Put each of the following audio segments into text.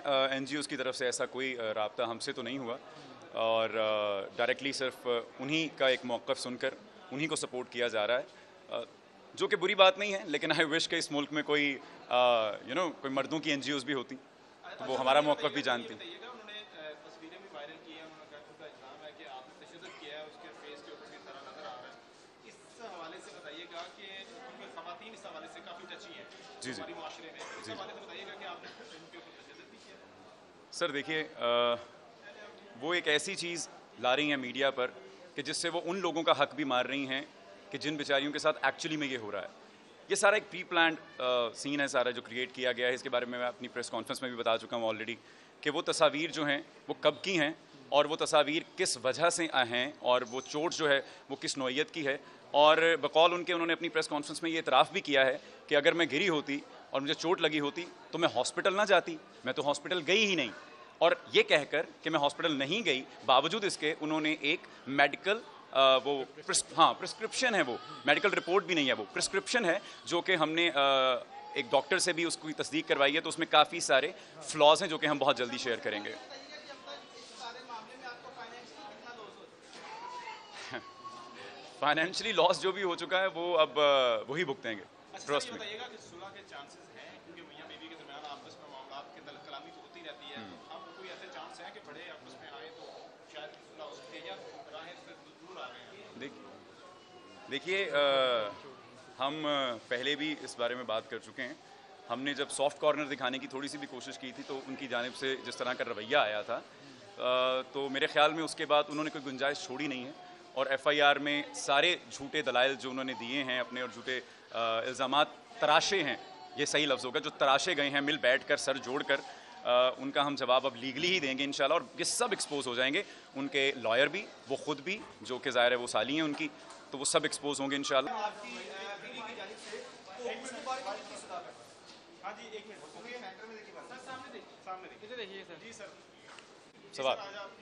NGOs की तरफ से ऐसा कोई राब्ता हमसे तो नहीं हुआ और डायरेक्टली सिर्फ उन्हीं का एक मौक़िफ़ सुनकर उन्हीं को सपोर्ट किया जा रहा है, जो कि बुरी बात नहीं है, लेकिन आई विश कि इस मुल्क में कोई कोई मर्दों की एनजीओज़ भी होती तो वो हमारा मौक़िफ़ भी जानती। जी जी जी सर देखिए, वो एक ऐसी चीज़ ला रही हैं मीडिया पर कि जिससे वो उन लोगों का हक भी मार रही हैं कि जिन बेचारियों के साथ एक्चुअली में ये हो रहा है। ये सारा एक प्री प्लान्ड सीन है सारा जो क्रिएट किया गया है। इसके बारे में मैं अपनी प्रेस कॉन्फ्रेंस में भी बता चुका हूँ ऑलरेडी कि वो तस्वीर जो हैं वो कब की हैं और वो तस्वीर किस वजह से हैं और वो चोट जो है वो किस नौइयत की है। और बकौल उनके उन्होंने अपनी प्रेस कॉन्फ्रेंस में ये इतराफ़ भी किया है कि अगर मैं गिरी होती और मुझे चोट लगी होती तो मैं हॉस्पिटल ना जाती, मैं तो हॉस्पिटल गई ही नहीं। और ये कहकर कि मैं हॉस्पिटल नहीं गई, बावजूद इसके उन्होंने एक मेडिकल प्रिस्क्रिप्शन है, वो मेडिकल रिपोर्ट भी नहीं है, वो प्रिस्क्रिप्शन है जो कि हमने एक डॉक्टर से भी उसकी तस्दीक करवाई है। तो उसमें काफ़ी सारे फ्लॉज हैं जो कि हम बहुत जल्दी शेयर करेंगे। फाइनेंशियली लॉस जो भी हो चुका है वो अब वही भुगतेंगे, ट्रस्ट में। देखिए, हम पहले भी इस बारे में बात कर चुके हैं। हमने जब सॉफ्ट कॉर्नर दिखाने की थोड़ी सी भी कोशिश की थी तो उनकी जानिब से जिस तरह का रवैया आया था, तो मेरे ख्याल में उसके बाद उन्होंने कोई गुंजाइश छोड़ी नहीं है और एफआईआर में सारे झूठे दलाइल जो उन्होंने दिए हैं अपने और झूठे इल्ज़ामात तराशे हैं, ये सही लफ्ज़ होगा, जो तराशे गए हैं मिल बैठ कर सर जोड़ कर, उनका हम जवाब अब लीगली ही देंगे इंशाल्लाह। और ये सब एक्सपोज हो जाएंगे, उनके लॉयर भी, वो ख़ुद भी, जो कि ज़ाहिर है वो साली हैं उनकी, तो वो सब एक्सपोज होंगे इंशाल्लाह। सवाल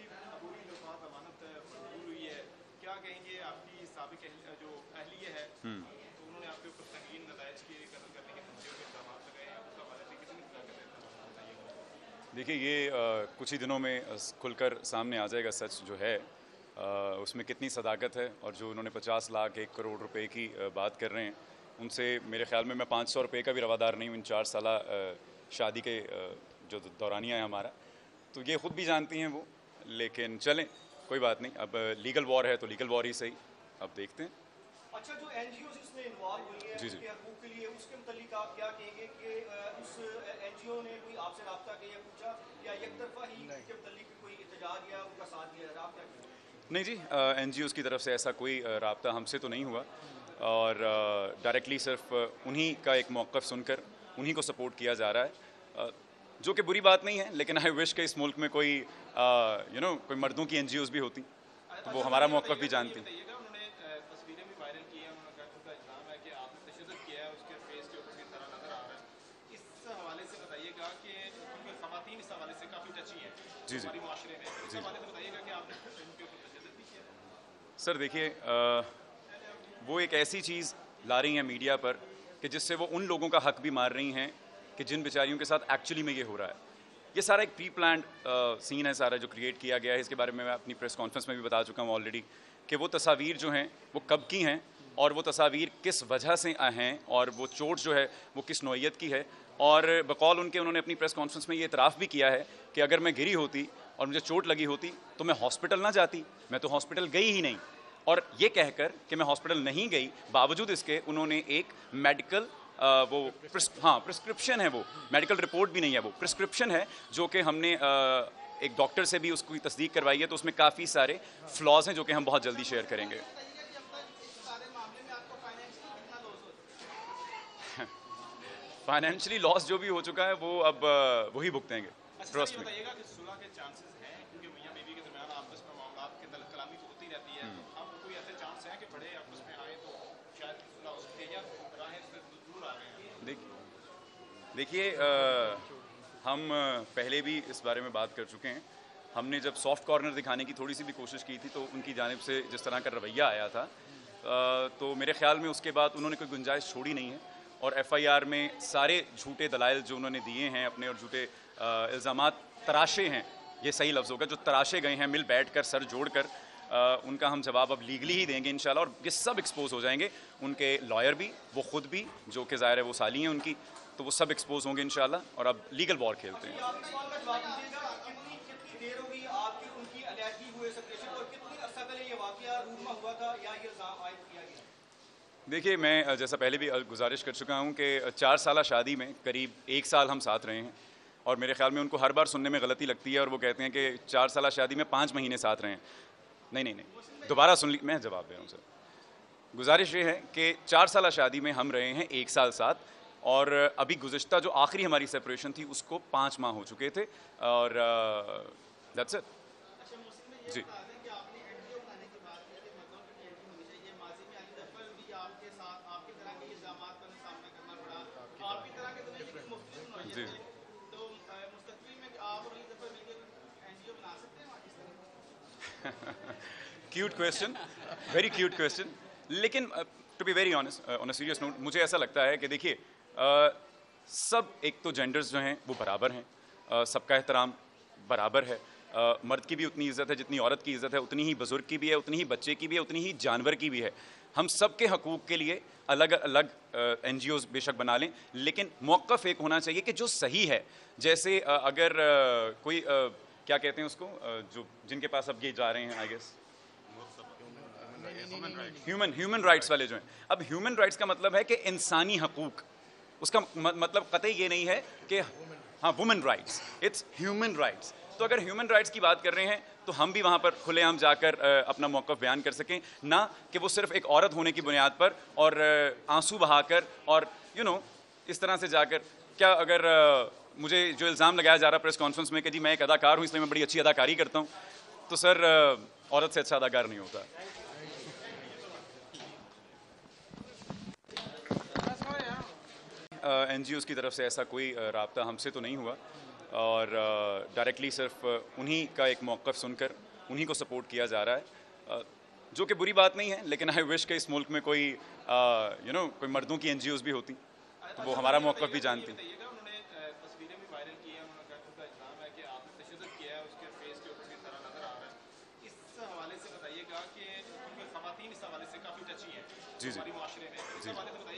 क्या कहेंगे आपकी साबिक जो अहलिया है, तो उन्होंने आपके ऊपर संगीन नताइज की कत्ल करने के धमकियों के इल्ज़ाम लगाए हैं, उसका हवाले से कितनी सजा करें? देखिए, ये कुछ ही दिनों में खुलकर सामने आ जाएगा सच जो है, उसमें कितनी सदाकत है। और जो उन्होंने 50 लाख 1 करोड़ रुपए की बात कर रहे हैं, उनसे मेरे ख्याल में मैं 500 रुपये का भी रवादार नहीं हूँ इन 4 साल शादी के जो दौरानिया है हमारा, तो ये ख़ुद भी जानती हैं वो। लेकिन चलें, कोई बात नहीं, अब लीगल वॉर है तो लीगल वॉर ही सही, अब देखते हैं। अच्छा, जो एनजीओ इसमें इन्वॉल्व हुई है उनके हकूक़ के लिए, उसके मुतालिक आप क्या कहेंगे कि उस एनजीओ ने कोई आपसे रब्ता किया, पूछा, या एक तरफा ही उसके मुतालिक कोई एहतजाज या उनका साथ दिया? आप क्या कहेंगे? नहीं जी, एनजीओज़ की तरफ से ऐसा कोई राब्ता हमसे तो नहीं हुआ और डायरेक्टली सिर्फ उन्हीं का एक मौक़िफ़ सुनकर उन्हीं को सपोर्ट किया जा रहा है, जो कि बुरी बात नहीं है, लेकिन आई विश कि इस मुल्क में कोई कोई मर्दों की एनजीओज़ भी होती तो वो हमारा मौक़िफ़ भी जानती। जी जी जी सर देखिए, वो एक ऐसी चीज़ ला रही हैं मीडिया पर कि जिससे वो उन लोगों का हक भी मार रही हैं कि जिन बेचारियों के साथ एक्चुअली में ये हो रहा है। ये सारा एक प्री प्लान्ड सीन है सारा जो क्रिएट किया गया है। इसके बारे में मैं अपनी प्रेस कॉन्फ्रेंस में भी बता चुका हूँ ऑलरेडी कि वो तस्वीर जो हैं वो कब की हैं और वो तस्वीर किस वजह से हैं और वो चोट जो है वो किस नौइयत की है। और बकौल उनके उन्होंने अपनी प्रेस कॉन्फ्रेंस में ये इतराफ़ भी किया है कि अगर मैं गिरी होती और मुझे चोट लगी होती तो मैं हॉस्पिटल ना जाती, मैं तो हॉस्पिटल गई ही नहीं। और ये कहकर कि मैं हॉस्पिटल नहीं गई, बावजूद इसके उन्होंने एक मेडिकल प्रिस्क्रिप्शन है, वो मेडिकल रिपोर्ट भी नहीं है, वो प्रिस्क्रिप्शन है जो कि हमने एक डॉक्टर से भी उसकी तस्दीक करवाई है। तो उसमें काफ़ी सारे फ्लॉज हैं जो कि हम बहुत जल्दी शेयर करेंगे। फाइनेंशियली लॉस जो भी हो चुका है वो अब वही भुगतेंगे, ट्रस्ट में। देखिए, हम पहले भी इस बारे में बात कर चुके हैं। हमने जब सॉफ्ट कॉर्नर दिखाने की थोड़ी सी भी कोशिश की थी तो उनकी जानिब से जिस तरह का रवैया आया था, तो मेरे ख्याल में उसके बाद उन्होंने कोई गुंजाइश छोड़ी नहीं है और एफआईआर में सारे झूठे दलाइल जो उन्होंने दिए हैं अपने और झूठे इल्ज़ामात तराशे हैं, ये सही लफ्ज़ होगा, जो तराशे गए हैं मिल बैठ कर सर जोड़ कर, उनका हम जवाब अब लीगली ही देंगे इंशाल्लाह, और ये सब एक्सपोज हो जाएंगे, उनके लॉयर भी, वो ख़ुद भी, जो कि ज़ाहिर है वो साली हैं उनकी, तो वो सब एक्सपोज होंगे इंशाल्लाह, और अब लीगल वॉर खेलते हैं। देखिए, मैं जैसा पहले भी गुजारिश कर चुका हूँ कि 4 साल शादी में करीब 1 साल हम साथ रहे हैं, और मेरे ख्याल में उनको हर बार सुनने में गलती लगती है और वो कहते हैं कि 4 साल शादी में 5 महीने साथ रहे हैं। नहीं, दोबारा सुन ली, मैं जवाब दे रहा हूँ सर। गुजारिश ये है कि 4 साल शादी में हम रहे हैं 1 साल साथ, और अभी गुज़िश्ता जो आखिरी हमारी सेपरेशन थी उसको 5 माह हो चुके थे, और दैट्स इट। जी जी cute question, very cute question, लेकिन to be very honest, on a serious note, मुझे ऐसा लगता है कि देखिए, सब एक तो जेंडर्स जो हैं वो बराबर हैं, सबका एहतराम बराबर है, मर्द की भी उतनी इज़्ज़त है जितनी औरत की इज़्ज़त है, उतनी ही बुज़ुर्ग की भी है, उतनी ही बच्चे की भी है, उतनी ही जानवर की भी है। हम सब के हकूक़ के लिए अलग अलग NGOs बेशक बना लें, लेकिन मौक़िफ़ एक होना चाहिए कि जो सही है। जैसे अगर कोई क्या कहते हैं उसको, जो जिनके पास अब ये जा रहे हैं, आई गेस ह्यूमन राइट्स वाले जो हैं, अब ह्यूमन राइट्स का मतलब है कि इंसानी हकूक़, उसका मतलब कतई ये नहीं है कि हाँ women rights, it's human rights. तो अगर ह्यूमन राइट्स की बात कर रहे हैं तो हम भी वहाँ पर खुलेआम जाकर अपना मौक़िफ़ बयान कर सकें, ना कि वो सिर्फ़ एक औरत होने की बुनियाद पर और आंसू बहाकर और इस तरह से जाकर। क्या अगर मुझे जो इल्ज़ाम लगाया जा रहा प्रेस कॉन्फ्रेंस में कि जी मैं एक अदाकार हूँ इसलिए मैं बड़ी अच्छी अदाकारी करता हूँ, तो सर औरत से अच्छा अदाकार नहीं होता। NGOs की तरफ से ऐसा कोई राब्ता हमसे तो नहीं हुआ, और डायरेक्टली सिर्फ उन्हीं का एक मौक़िफ़ सुनकर उन्हीं को सपोर्ट किया जा रहा है, जो कि बुरी बात नहीं है, लेकिन आई विश कि इस मुल्क में कोई कोई मर्दों की NGOs भी होती तो वो हमारा मौक़िफ़ भी जानती। जी जी जी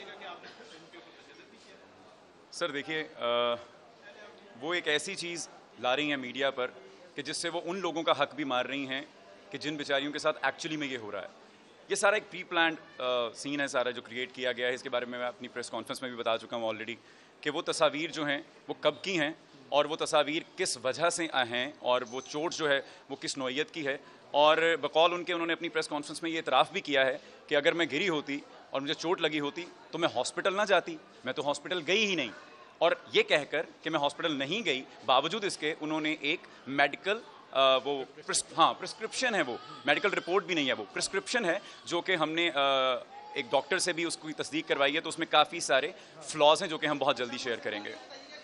सर, देखिए, वो एक ऐसी चीज़ ला रही हैं मीडिया पर कि जिससे वो उन लोगों का हक भी मार रही हैं कि जिन बेचारियों के साथ एक्चुअली में ये हो रहा है। ये सारा एक प्री प्लान्ड सीन है सारा, जो क्रिएट किया गया है। इसके बारे में मैं अपनी प्रेस कॉन्फ्रेंस में भी बता चुका हूँ ऑलरेडी कि वो तस्वीर जो हैं वो कब की हैं, और वो तस्वीर किस वजह से हैं, और वो चोट जो है वो किस नौइयत की है। और बकौल उनके उन्होंने अपनी प्रेस कॉन्फ्रेंस में ये इतराफ़ भी किया है कि अगर मैं गिरी होती और मुझे चोट लगी होती तो मैं हॉस्पिटल ना जाती, मैं तो हॉस्पिटल गई ही नहीं। और ये कहकर कि मैं हॉस्पिटल नहीं गई, बावजूद इसके उन्होंने एक मेडिकल प्रिस्क्रिप्शन है, वो मेडिकल रिपोर्ट भी नहीं है, वो प्रिस्क्रिप्शन है, जो कि हमने एक डॉक्टर से भी उसकी तस्दीक करवाई है, तो उसमें काफ़ी सारे फ्लॉज हैं जो कि हम बहुत जल्दी शेयर करेंगे।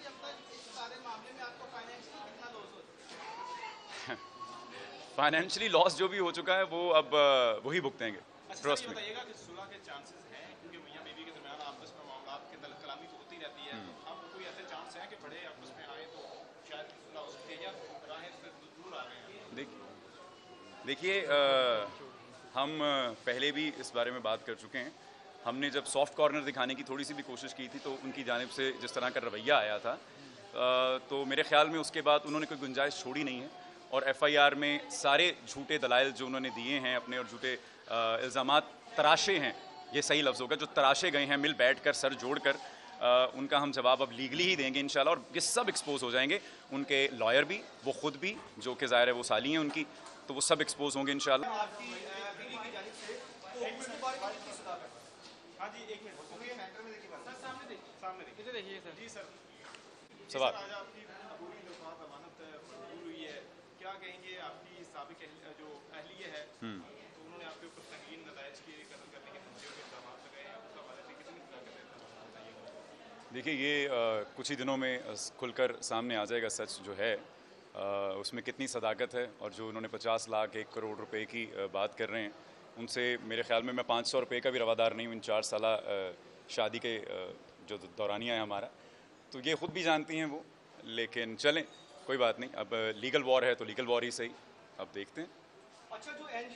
फाइनेंशियली लॉस जो भी हो चुका है वो अब वही भुगतेंगे, ट्रस्ट में। देखिए, हम पहले भी इस बारे में बात कर चुके हैं। हमने जब सॉफ्ट कॉर्नर दिखाने की थोड़ी सी भी कोशिश की थी तो उनकी जानिब से जिस तरह का रवैया आया था, तो मेरे ख्याल में उसके बाद उन्होंने कोई गुंजाइश छोड़ी नहीं है, और FIR में सारे झूठे दलाइल जो उन्होंने दिए हैं अपने, और झूठे इल्ज़ामात तराशे हैं, ये सही लफ्ज़ होगा, जो तराशे गए हैं मिल बैठ कर सर जोड़ कर, उनका हम जवाब अब लीगली ही देंगे इंशाल्लाह, और ये सब एक्सपोज हो जाएंगे, उनके लॉयर भी, वो ख़ुद भी, जो कि ज़ाहिर है वो साली हैं उनकी, तो वो सब एक्सपोज होंगे इंशाल्लाह। सवाल क्या कहेंगे आपकी साबिक जो अहलिया है, तो उन्होंने आपके ऊपर संगीन नताइज की कत्ल करने के धमकियों के इल्ज़ाम लगाए हैं, उसका वाले से कितनी तरह का? देखिए, ये कुछ ही दिनों में खुलकर सामने आ जाएगा सच जो है, उसमें कितनी सदाकत है, और जो उन्होंने 50 लाख 1 करोड़ रुपए की बात कर रहे हैं, उनसे मेरे ख्याल में मैं 500 रुपये का भी रवादार नहीं हूँ इन 4 साल शादी के जो दौरानिया है हमारा, तो ये ख़ुद भी जानती हैं वो, लेकिन चलें, कोई बात नहीं। अब लीगल वॉर है तो लीगल वॉर ही सही, अब देखते हैं। अच्छा, जो एनजीओ